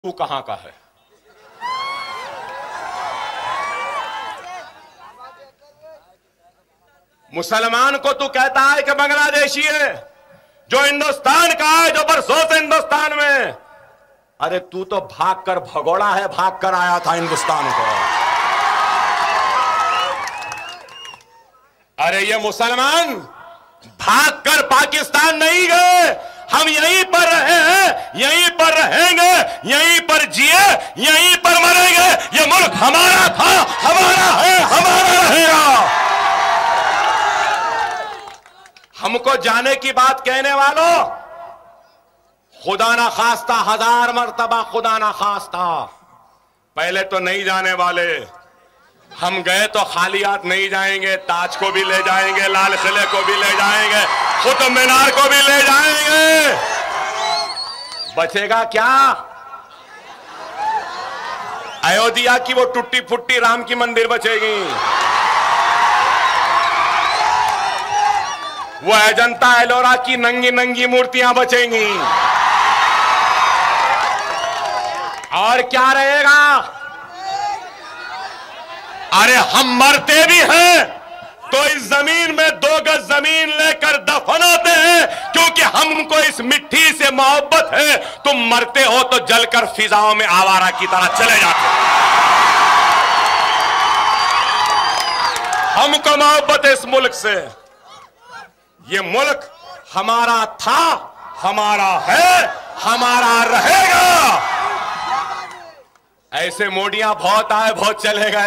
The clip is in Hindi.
तू कहां का है? मुसलमान को तू कहता है कि बांग्लादेशी है, जो हिंदुस्तान का है, जो बरसों से हिंदुस्तान में। अरे तू तो भागकर भगोड़ा है, भागकर आया था हिंदुस्तान को। अरे ये मुसलमान भागकर पाकिस्तान नहीं गए, हम यहीं पर रहे हैं, यहीं पर रहेंगे, यहीं पर जिए, यहीं पर मरेंगे। ये मुल्क हमारा था, हमारा है, हमारा रहेगा। हमको जाने की बात कहने वालों, खुदा ना खास्ता, 1000 मर्तबा खुदा ना खास्ता। पहले तो नहीं जाने वाले, हम गए तो खाली हाथ नहीं जाएंगे, ताज को भी ले जाएंगे, लाल किले को भी ले जाएंगे, कुतुब मीनार को भी ले जाएंगे। बचेगा क्या? अयोध्या की वो टूटी फुट्टी राम की मंदिर बचेगी, वो अजंता एलोरा की नंगी नंगी मूर्तियां बचेंगी, और क्या रहेगा? अरे हम मरते भी हैं तो इस जमीन में 2 गज जमीन लेकर दफन होते हैं, क्योंकि हमको इस मिट्टी से मोहब्बत है। तुम मरते हो तो जलकर फिजाओं में आवारा की तरह चले जाते हो। हमको मोहब्बत है इस मुल्क से। ये मुल्क हमारा था, हमारा है, हमारा रहेगा। ऐसे मोडियां बहुत आए, बहुत चले गए।